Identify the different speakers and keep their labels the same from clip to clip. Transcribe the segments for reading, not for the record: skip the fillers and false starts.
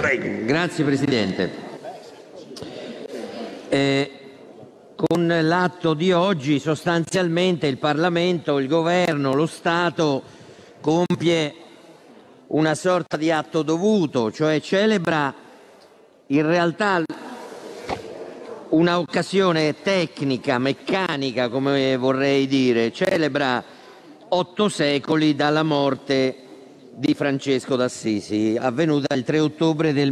Speaker 1: Prego.
Speaker 2: Grazie Presidente. Con l'atto di oggi sostanzialmente il Parlamento, il Governo, lo Stato compie una sorta di atto dovuto, cioè celebra in realtà una occasione tecnica, meccanica, come vorrei dire, celebra 8 secoli dalla morte di Francesco d'Assisi, avvenuta il 3 ottobre del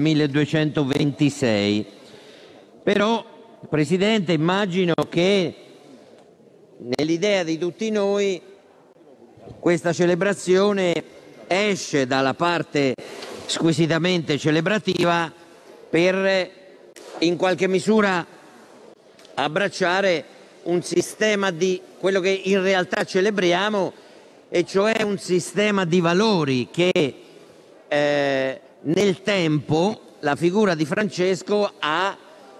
Speaker 2: 1226. Però, Presidente, immagino che nell'idea di tutti noi questa celebrazione esce dalla parte squisitamente celebrativa per in qualche misura abbracciare un sistema di quello che in realtà celebriamo, e cioè un sistema di valori che nel tempo la figura di Francesco ha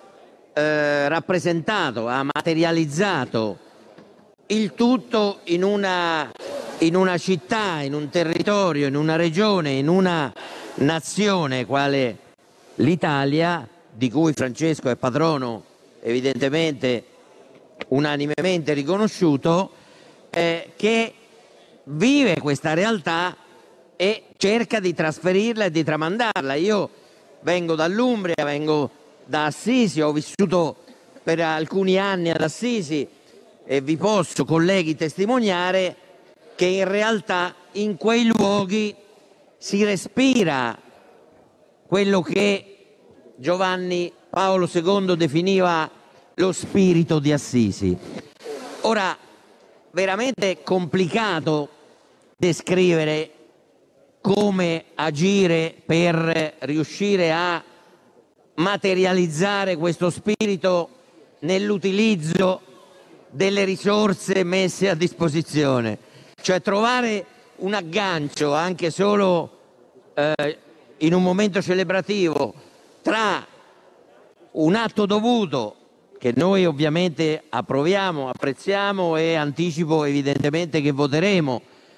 Speaker 2: rappresentato, ha materializzato, il tutto in una città, in un territorio, in una regione, in una nazione quale l'Italia, di cui Francesco è patrono evidentemente unanimemente riconosciuto, che vive questa realtà e cerca di trasferirla e di tramandarla. Io vengo dall'Umbria, vengo da Assisi, ho vissuto per alcuni anni ad Assisi e vi posso, colleghi, testimoniare che in realtà in quei luoghi si respira quello che Giovanni Paolo II definiva lo spirito di Assisi. Ora, veramente complicato descrivere come agire per riuscire a materializzare questo spirito nell'utilizzo delle risorse messe a disposizione, cioè trovare un aggancio anche solo in un momento celebrativo tra un atto dovuto che noi ovviamente approviamo, apprezziamo e anticipo evidentemente che voteremo,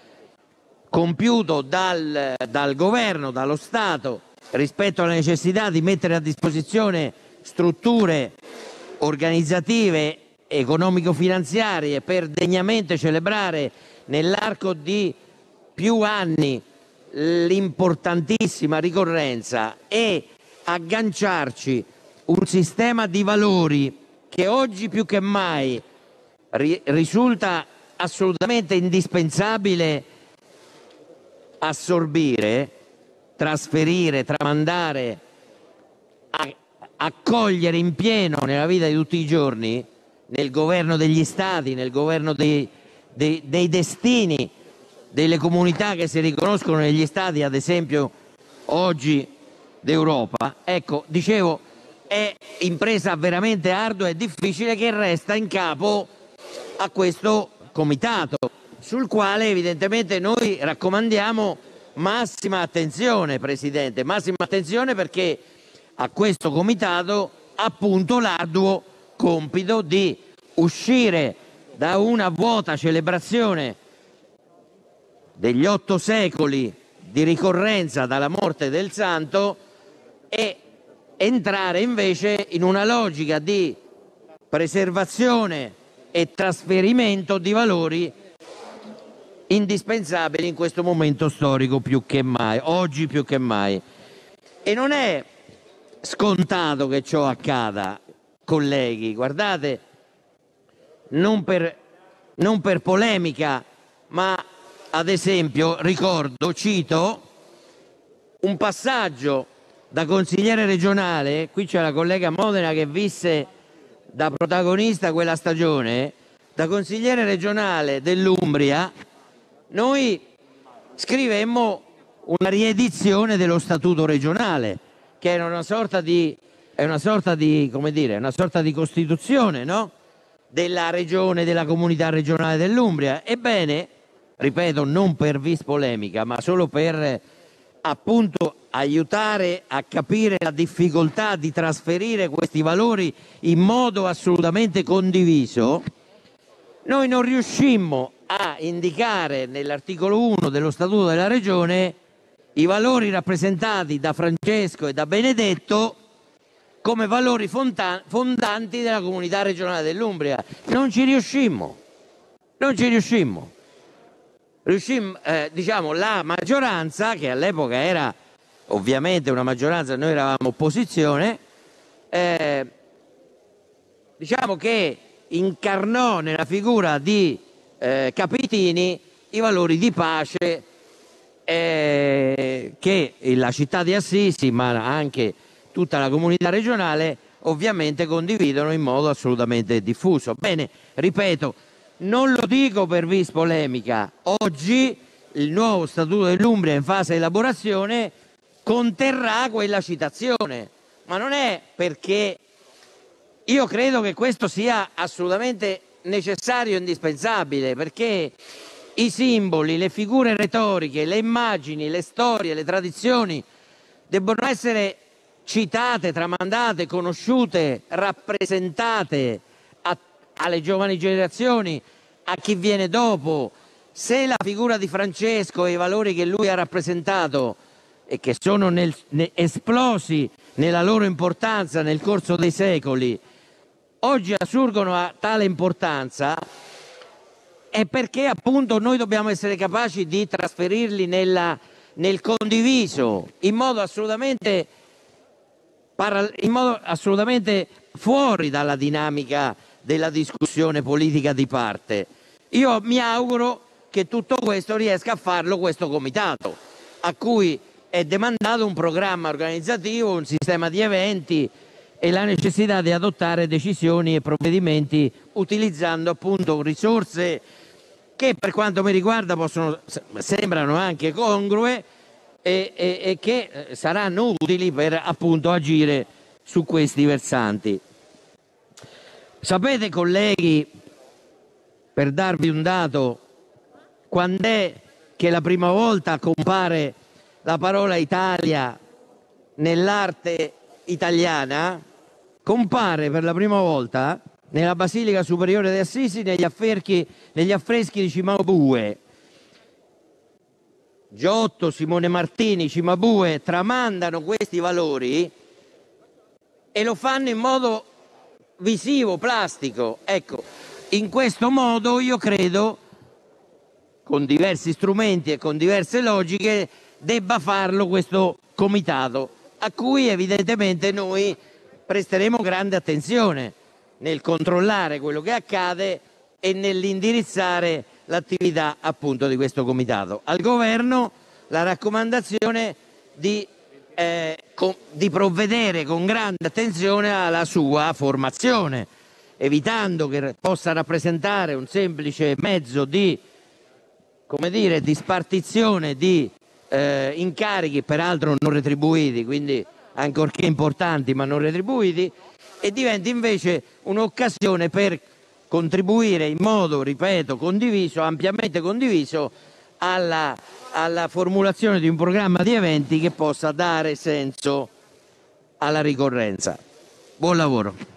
Speaker 2: compiuto dal governo, dallo Stato, rispetto alla necessità di mettere a disposizione strutture organizzative, economico-finanziarie per degnamente celebrare nell'arco di più anni l'importantissima ricorrenza e agganciarci un sistema di valori che oggi più che mai risulta assolutamente indispensabile assorbire, trasferire, tramandare, accogliere in pieno nella vita di tutti i giorni, nel governo degli stati, nel governo dei destini delle comunità che si riconoscono negli stati, ad esempio oggi d'Europa. Ecco, dicevo, è impresa veramente ardua e difficile che resta in capo a questo comitato, sul quale evidentemente noi raccomandiamo massima attenzione, Presidente, massima attenzione, perché a questo comitato appunto l'arduo compito di uscire da una vuota celebrazione degli 8 secoli di ricorrenza dalla morte del santo e entrare invece in una logica di preservazione e trasferimento di valori indispensabili in questo momento storico più che mai, oggi più che mai. E non è scontato che ciò accada, colleghi, guardate, non per polemica, ma ad esempio cito un passaggio da consigliere regionale. Qui c'è la collega Modena che visse da protagonista quella stagione. Da consigliere regionale dell'Umbria noi scrivemmo una riedizione dello statuto regionale, che era una sorta di costituzione, no? Della regione, della comunità regionale dell'Umbria. Ebbene, ripeto, non per vis polemica, ma solo per appunto aiutare a capire la difficoltà di trasferire questi valori in modo assolutamente condiviso, noi non riuscimmo a indicare nell'articolo 1 dello Statuto della Regione i valori rappresentati da Francesco e da Benedetto come valori fondanti della comunità regionale dell'Umbria. Non ci riuscimmo. Diciamo, la maggioranza, che all'epoca era ovviamente una maggioranza, noi eravamo opposizione, diciamo che incarnò nella figura di Capitini i valori di pace che la città di Assisi, ma anche tutta la comunità regionale, ovviamente condividono in modo assolutamente diffuso. Bene, ripeto, non lo dico per vis polemica. Oggi il nuovo Statuto dell'Umbria in fase di elaborazione conterrà quella citazione, ma non è perché io credo che questo sia assolutamente necessario e indispensabile, perché i simboli, le figure retoriche, le immagini, le storie, le tradizioni debbono essere citate, tramandate, conosciute, rappresentate alle giovani generazioni, a chi viene dopo. Se la figura di Francesco e i valori che lui ha rappresentato e che sono esplosi nella loro importanza nel corso dei secoli oggi assurgono a tale importanza, è perché appunto noi dobbiamo essere capaci di trasferirli nel condiviso in modo assolutamente fuori dalla dinamica della discussione politica di parte. Io mi auguro che tutto questo riesca a farlo questo comitato, a cui è demandato un programma organizzativo, un sistema di eventi e la necessità di adottare decisioni e provvedimenti utilizzando appunto risorse che, per quanto mi riguarda, sembrano anche congrue e che saranno utili per appunto agire su questi versanti. Sapete, colleghi, per darvi un dato, quando è che la prima volta compare la parola Italia nell'arte italiana? Compare per la prima volta nella Basilica Superiore di Assisi negli affreschi di Cimabue. Giotto, Simone Martini, Cimabue tramandano questi valori e lo fanno in modo visivo, plastico. Ecco, in questo modo io credo, con diversi strumenti e con diverse logiche, debba farlo questo comitato, a cui evidentemente noi presteremo grande attenzione nel controllare quello che accade e nell'indirizzare l'attività appunto di questo comitato. Al governo la raccomandazione di provvedere con grande attenzione alla sua formazione, evitando che possa rappresentare un semplice mezzo di, come dire, di spartizione di incarichi, peraltro non retribuiti, quindi ancorché importanti ma non retribuiti, e diventi invece un'occasione per contribuire in modo, ripeto, condiviso, ampiamente condiviso, alla formulazione di un programma di eventi che possa dare senso alla ricorrenza. Buon lavoro.